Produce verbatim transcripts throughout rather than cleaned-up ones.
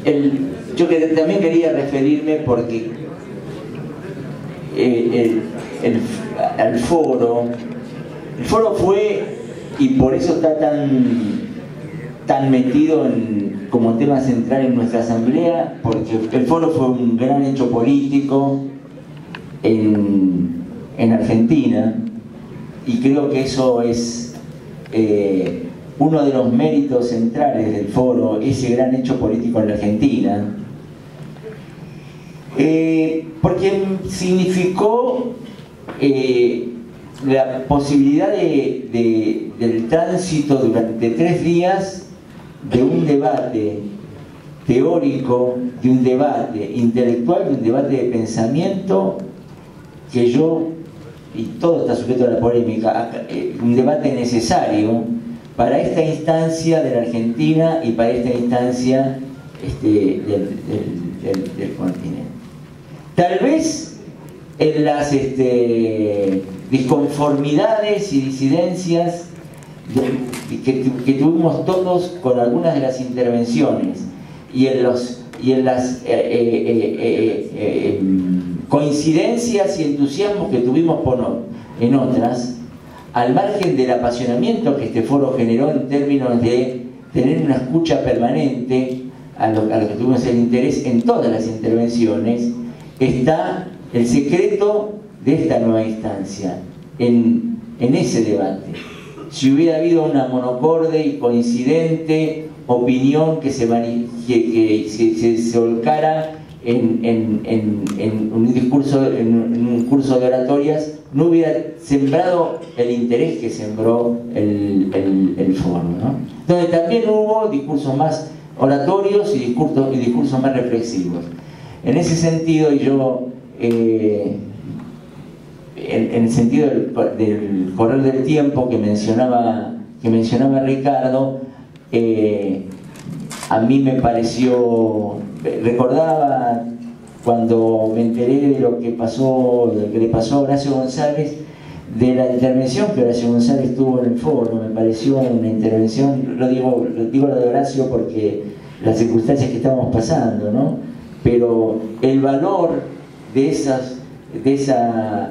el, yo que, también quería referirme porque eh, el, el, el foro, el foro fue, y por eso está tan, tan metido en, como tema central en nuestra asamblea, porque el foro fue un gran hecho político en, en Argentina, y creo que eso es eh, uno de los méritos centrales del foro, ese gran hecho político en la Argentina, eh, porque significó eh, la posibilidad de, de, del tránsito durante tres días de un debate teórico, de un debate intelectual, de un debate de pensamiento, que yo, y todo está sujeto a la polémica, un debate necesario para esta instancia de la Argentina y para esta instancia este, del, del, del, del continente. Tal vez en las este, disconformidades y disidencias de, que, que tuvimos todos con algunas de las intervenciones y en, los, y en las eh, eh, eh, eh, coincidencias y entusiasmos que tuvimos por no, en otras, al margen del apasionamiento que este foro generó en términos de tener una escucha permanente a lo, a lo que tuvimos el interés en todas las intervenciones, está el secreto de esta nueva instancia, en, en ese debate. Si hubiera habido una monocorde y coincidente opinión que se, que, que se, se, se volcara en, en, en, en, un discurso, en, en un curso de oratorias, no hubiera sembrado el interés que sembró el, el, el foro, ¿no? Donde también hubo discursos más oratorios y discursos, y discursos más reflexivos. En ese sentido, yo, eh, en, en el sentido del, del correr del tiempo que mencionaba, que mencionaba Ricardo, eh, a mí me pareció, recordaba cuando me enteré de lo que pasó, de lo que le pasó a Horacio González, de la intervención que Horacio González tuvo en el foro. Me pareció una intervención, lo digo, lo digo lo de Horacio porque las circunstancias que estábamos pasando, ¿no? Pero el valor de esas, de esa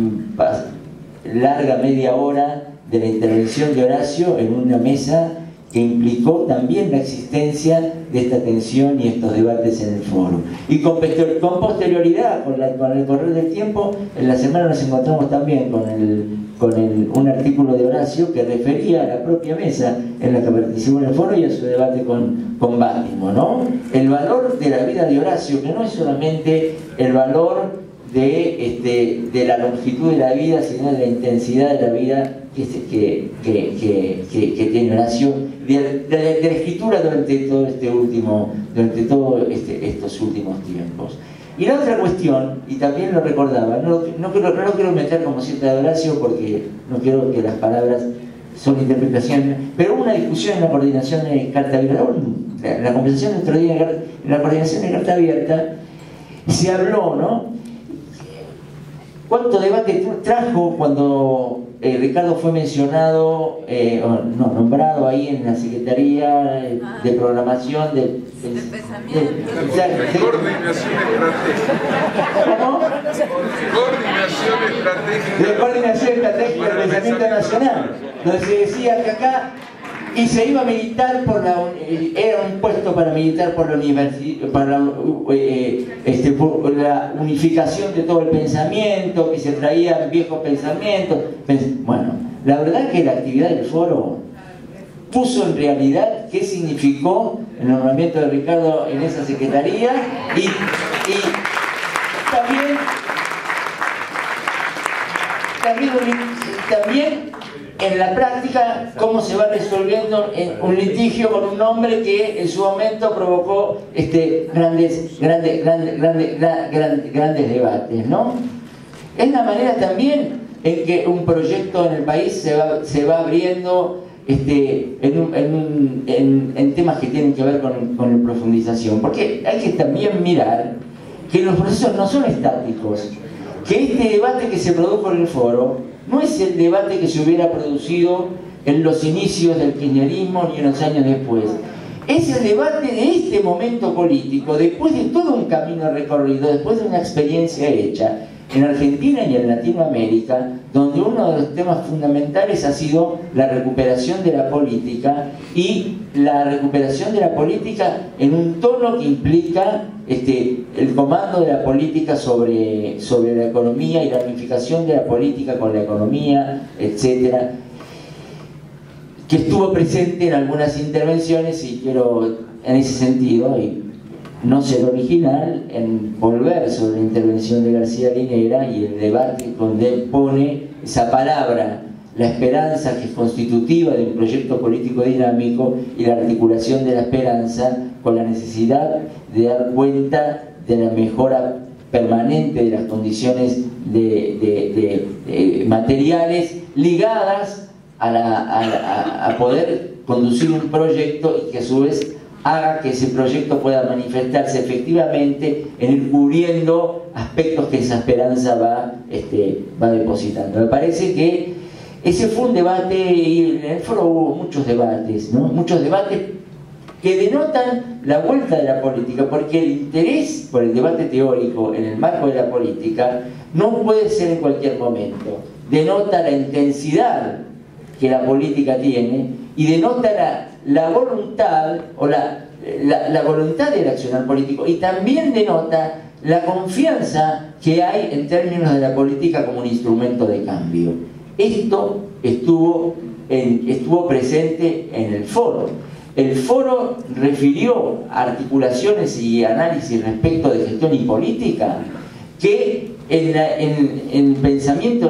larga media hora de la intervención de Horacio en una mesa que implicó también la existencia de esta tensión y estos debates en el foro. Y con, con posterioridad, con, la, con el correr del tiempo, en la semana nos encontramos también con, el, con el, un artículo de Horacio que refería a la propia mesa en la que participó en el foro y a su debate con, con Bátimo, ¿no? El valor de la vida de Horacio, que no es solamente el valor de, este, de la longitud de la vida, sino de la intensidad de la vida que, que, que, que, que tiene Horacio, de, de, de la escritura durante todo este último, durante todos este, estos últimos tiempos. Y la otra cuestión, y también lo recordaba, no, no, quiero, no lo quiero meter como cita de Horacio porque no quiero que las palabras son interpretaciones, pero hubo una discusión en la coordinación de Carta Abierta, en la conversación del otro día en la coordinación de Carta Abierta, se habló, ¿no? ¿Cuánto debate trajo cuando eh, Ricardo fue mencionado, eh, no, nombrado ahí en la Secretaría de Programación de, de, de pensamiento? De, de, de coordinación estratégica. ¿Cómo? Coordinación estratégica. De coordinación estratégica del pensamiento nacional, donde se decía que acá y se iba a militar por la, era un puesto para militar por la universidad, para la, eh, este, por la unificación de todo el pensamiento, que se traían viejos pensamientos. Bueno, la verdad es que la actividad del foro puso en realidad qué significó el nombramiento de Ricardo en esa secretaría y, y también también, también en la práctica cómo se va resolviendo en un litigio con un hombre que en su momento provocó este, grandes, grandes, grandes, grandes, grandes, grandes debates, ¿no? Es la manera también en que un proyecto en el país se va, se va abriendo este, en, un, en, un, en, en temas que tienen que ver con, con la profundización, porque hay que también mirar que los procesos no son estáticos, que este debate que se produjo en el foro no es el debate que se hubiera producido en los inicios del kirchnerismo ni unos años después. es el debate de este momento político, después de todo un camino recorrido, después de una experiencia hecha en Argentina y en Latinoamérica, donde uno de los temas fundamentales ha sido la recuperación de la política, y la recuperación de la política en un tono que implica este, el comando de la política sobre, sobre la economía y la unificación de la política con la economía, etcétera, que estuvo presente en algunas intervenciones, y quiero en ese sentido, y no ser original, en volver sobre la intervención de García Linera y el debate donde él pone esa palabra, la esperanza, que es constitutiva de un proyecto político dinámico, y la articulación de la esperanza con la necesidad de dar cuenta de la mejora permanente de las condiciones de, de, de, de materiales ligadas a, la, a, a, a poder conducir un proyecto, y que a su vez haga que ese proyecto pueda manifestarse efectivamente en ir cubriendo aspectos que esa esperanza va, este, va depositando. Me parece que ese fue un debate, y en el foro hubo muchos debates, ¿no? Muchos debates que denotan la vuelta de la política, porque el interés por el debate teórico en el marco de la política no puede ser en cualquier momento. Denota la intensidad que la política tiene, y denota la, la voluntad o la, la, la voluntad del accionar político, y también denota la confianza que hay en términos de la política como un instrumento de cambio. Esto estuvo, en, estuvo presente en el foro. El foro refirió articulaciones y análisis respecto de gestión y política que en, la, en, en el pensamiento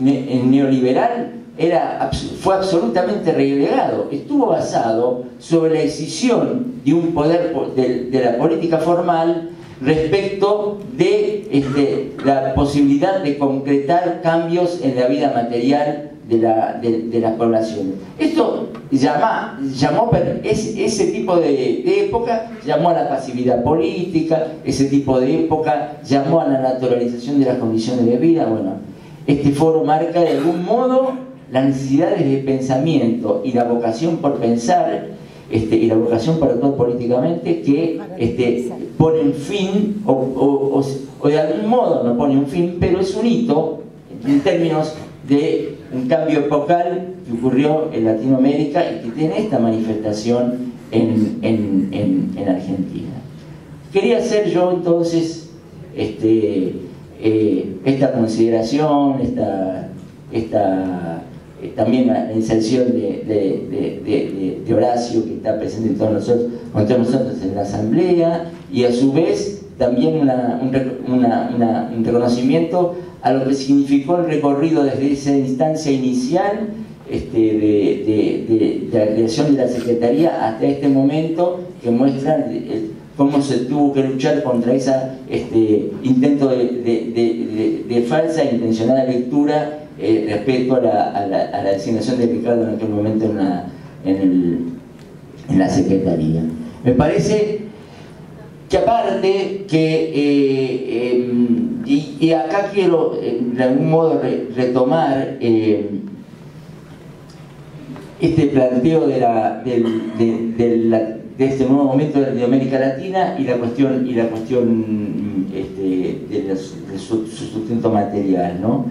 neoliberal Era, fue absolutamente relegado. Estuvo basado sobre la decisión de un poder de, de la política formal respecto de este, la posibilidad de concretar cambios en la vida material de la, de, de la población. Esto llama, llamó, ese, ese tipo de, de época llamó a la pasividad política, ese tipo de época llamó a la naturalización de las condiciones de vida. Bueno, este foro marca de algún modo las necesidades de pensamiento y la vocación por pensar, este, y la vocación por actuar políticamente, que este, ponen fin, o, o, o, o de algún modo no pone un fin, pero es un hito en términos de un cambio epocal que ocurrió en Latinoamérica y que tiene esta manifestación en, en, en, en Argentina. Quería hacer yo entonces este, eh, esta consideración, esta... esta también la inserción de, de, de, de, de Horacio, que está presente en todos nosotros, con todos nosotros en la asamblea, y a su vez también una, un, una, una, un reconocimiento a lo que significó el recorrido desde esa instancia inicial este, de, de, de, de la creación de la Secretaría hasta este momento, que muestra el, cómo se tuvo que luchar contra ese este, intento de, de, de, de, de falsa e intencionada lectura Eh, respecto a la, a, la, a la designación de Ricardo en aquel momento en la, en, el, en la Secretaría. Me parece que aparte que eh, eh, y, y acá quiero eh, de algún modo re, retomar eh, este planteo de, la, de, de, de, la, de este nuevo momento de América Latina y la cuestión y la cuestión este, de, los, de su, su sustento material, ¿no?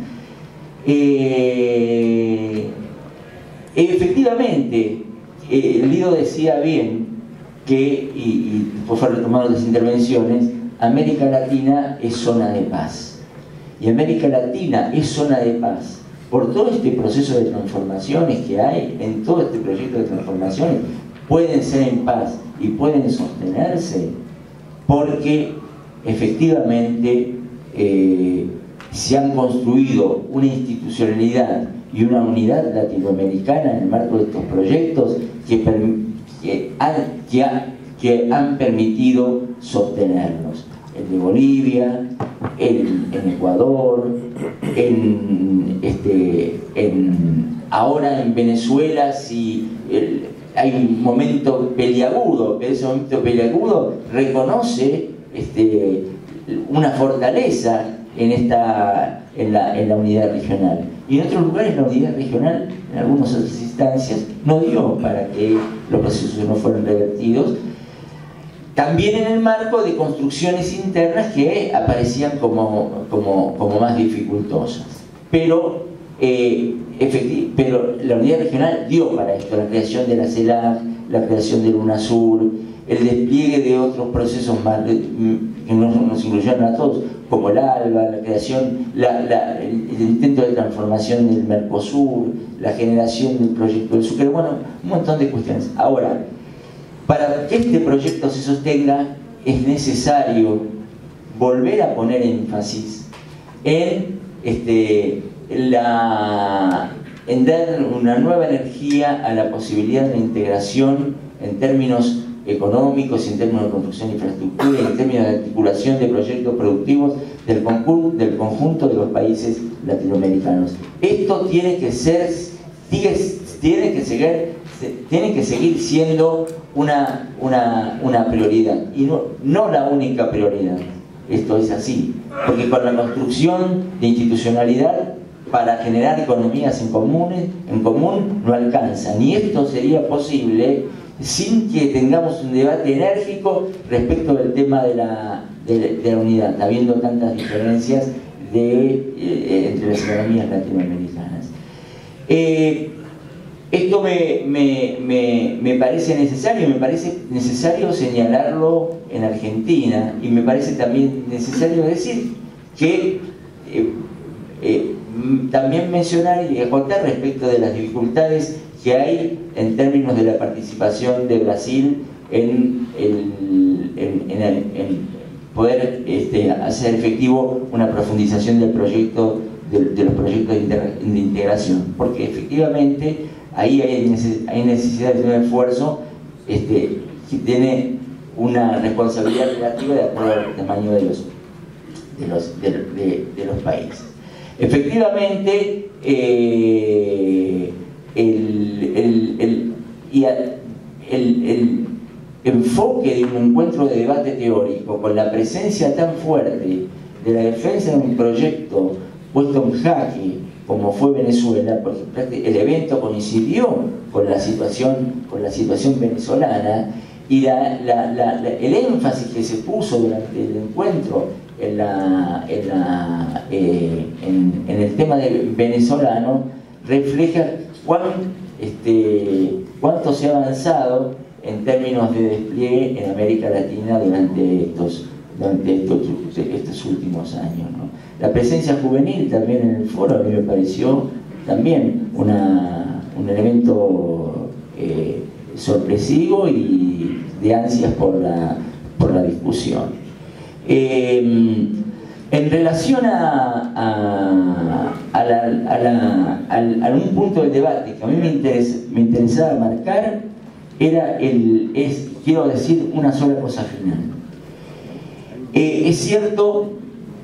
Eh, efectivamente, eh, Lido decía bien que, y, y por favor retomando las intervenciones, América Latina es zona de paz, y América Latina es zona de paz por todo este proceso de transformaciones que hay. En todo este proyecto de transformaciones pueden ser en paz y pueden sostenerse porque efectivamente eh, se han construido una institucionalidad y una unidad latinoamericana en el marco de estos proyectos que, que, han, que, ha, que han permitido sostenernos. El de Bolivia, en, en Ecuador, en, este, en, ahora en Venezuela, si el, hay un momento peliagudo, pero ese momento peliagudo reconoce este, una fortaleza en, esta, en, la, en la unidad regional. y en otros lugares la unidad regional, en algunas otras instancias, no dio para que los procesos no fueran revertidos. También en el marco de construcciones internas que aparecían como, como, como más dificultosas. Pero, eh, pero la unidad regional dio para esto, la creación de la CELAC, la creación del UNASUR, el despliegue de otros procesos más, que nos, nos incluyeron a todos, como el ALBA, la creación, la, la, el, el intento de transformación del Mercosur, la generación del proyecto del Sucre, bueno, un montón de cuestiones. Ahora, para que este proyecto se sostenga, es necesario volver a poner énfasis en, este, la, en dar una nueva energía a la posibilidad de integración en términos económicos, en términos de construcción de infraestructura y en términos de articulación de proyectos productivos del, del conjunto de los países latinoamericanos. Esto tiene que ser, tiene, tiene que seguir tiene que seguir siendo una, una, una prioridad y no, no la única prioridad. Esto es así, porque con la construcción de institucionalidad para generar economías en, comunes, en común no alcanza, ni esto sería posible sin que tengamos un debate enérgico respecto del tema de la, de, de la unidad, habiendo tantas diferencias de, eh, entre las economías latinoamericanas. Eh, Esto me, me, me, me parece necesario, me parece necesario señalarlo en Argentina y me parece también necesario decir que eh, eh, también mencionar y acotar respecto de las dificultades que hay en términos de la participación de Brasil en, el, en, en, el, en poder este, hacer efectivo una profundización del proyecto, de, de los proyectos de integración, porque efectivamente ahí hay necesidad de un esfuerzo este, que tiene una responsabilidad relativa de acuerdo al tamaño de los, de los, de, de, de los países. Efectivamente, eh, el, el, el, y el, el enfoque de un encuentro de debate teórico con la presencia tan fuerte de la defensa de un proyecto puesto en jaque como fue Venezuela, porque el evento coincidió con la situación, con la situación venezolana y la, la, la, la, el énfasis que se puso durante el encuentro en, la, en, la, eh, en, en el tema del venezolano refleja cuán, este, cuánto se ha avanzado en términos de despliegue en América Latina durante estos, durante estos, estos últimos años, ¿no? La presencia juvenil también en el foro a mí me pareció también una, un elemento eh, sorpresivo y de ansias por la, por la discusión. Eh, en relación a, a, a, la, a, la, a, a un punto del debate que a mí me, interes, me interesaba marcar, era el, es, quiero decir una sola cosa final. Eh, es cierto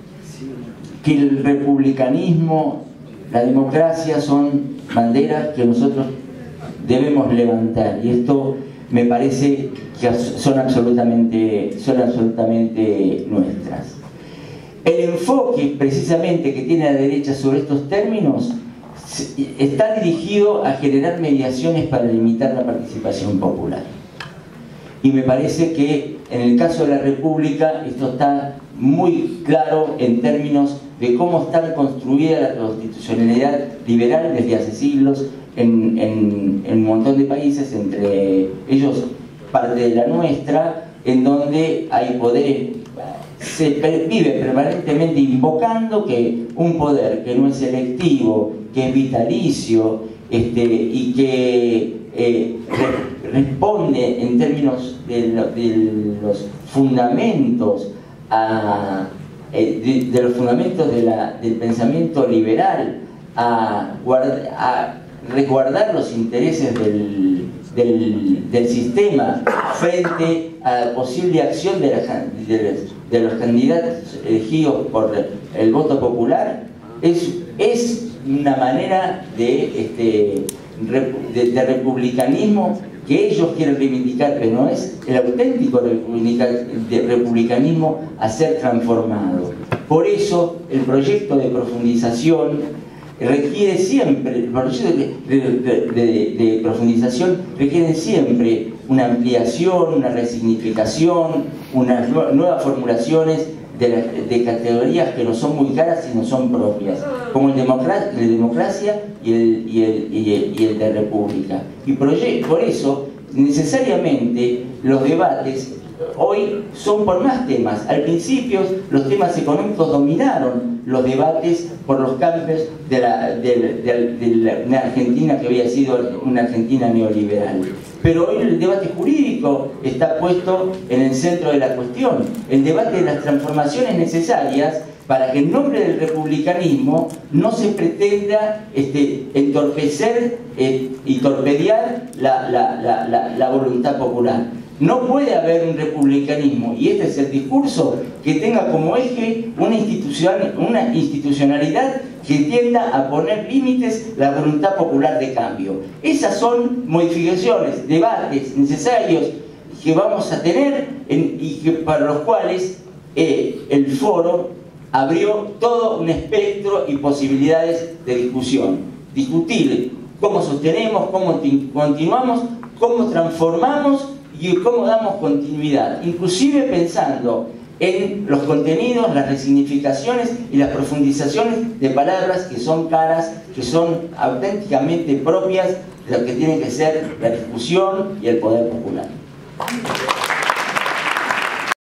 que el republicanismo, la democracia son banderas que nosotros debemos levantar y esto me parece que son absolutamente, son absolutamente nuestras. El enfoque precisamente que tiene la derecha sobre estos términos está dirigido a generar mediaciones para limitar la participación popular. Y me parece que en el caso de la República esto está muy claro en términos de cómo está construida la constitucionalidad liberal desde hace siglos en, en, en un montón de países, entre ellos parte de la nuestra, en donde hay poderes, se vive permanentemente invocando que un poder que no es selectivo, que es vitalicio este, y que eh, re, responde en términos de, lo, de los fundamentos a De, de los fundamentos de la, del pensamiento liberal a, guarda, a resguardar los intereses del, del, del sistema frente a la posible acción de, la, de, de los candidatos elegidos por el voto popular es, es una manera de, este, de, de republicanismo que ellos quieren reivindicar, pero no es el auténtico republicanismo a ser transformado. Por eso el proyecto de profundización requiere siempre, el proceso de, de, de, de, de profundización requiere siempre una ampliación, una resignificación, unas nuevas formulaciones de, la, de categorías que no son muy caras y no son propias, como el, democracia, el de democracia y el, y, el, y, el, y el de república. Y por, por eso, necesariamente, los debates hoy son por más temas. Al principio los temas económicos dominaron los debates por los campos de, la, de, de, de la, una Argentina que había sido una Argentina neoliberal. Pero hoy el debate jurídico está puesto en el centro de la cuestión. El debate de las transformaciones necesarias para que en nombre del republicanismo no se pretenda este, entorpecer eh, y torpedear la, la, la, la, la voluntad popular. No puede haber un republicanismo, y este es el discurso, que tenga como eje una, institución, una institucionalidad que tienda a poner límites a la voluntad popular de cambio. Esas son modificaciones, debates necesarios que vamos a tener en, y que, para los cuales eh, el foro abrió todo un espectro y posibilidades de discusión. Discutir cómo sostenemos, cómo continuamos, cómo transformamos y cómo damos continuidad, inclusive pensando en los contenidos, las resignificaciones y las profundizaciones de palabras que son caras, que son auténticamente propias de lo que tiene que ser la discusión y el poder popular.